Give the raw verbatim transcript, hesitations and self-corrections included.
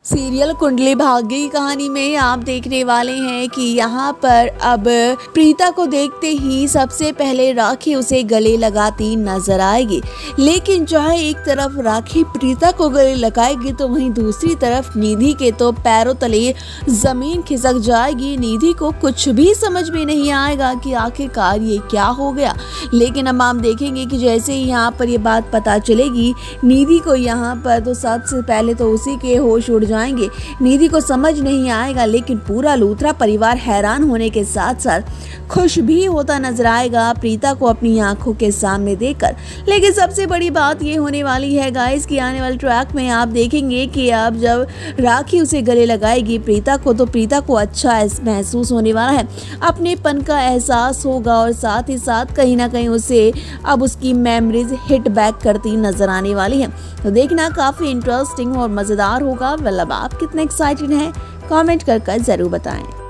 Serial Kundali Bhagya की कहानी में आप देखने वाले हैं कि यहाँ पर अब प्रीता को देखते ही सबसे पहले राखी उसे गले लगाती नजर आएगी। लेकिन चाहे एक तरफ राखी प्रीता को गले लगाएगी तो वहीं दूसरी तरफ निधि के तो पैरों तले जमीन खिसक जाएगी। निधि को कुछ भी समझ में नहीं आएगा कि आखिरकार ये क्या हो गया। लेकिन अब आप देखेंगे कि जैसे ही यहाँ पर ये बात पता चलेगी निधि को, यहाँ पर तो सबसे पहले तो उसी के होश उड़ जाएंगे। निधि को समझ नहीं आएगा, लेकिन पूरा लूथरा परिवार हैरान होने के साथ साथ खुश भी होता नजर आएगा प्रीता को अपनी आंखों के सामने देखकर। लेकिन सबसे बड़ी बात ये होने वाली है गाइस कि आने वाले ट्रैक में आप देखेंगे कि अब जब राखी उसे गले लगाएगी प्रीता को, तो प्रीता को अच्छा महसूस होने वाला है, अपनेपन का एहसास होगा और साथ ही साथ कहीं ना कहीं उसे अब उसकी मेमोरीज हिट बैक करती नजर आने वाली है। तो देखना काफी इंटरेस्टिंग और मजेदार होगा। मतलब आप कितने एक्साइटेड हैं कमेंट कर कर जरूर बताएं।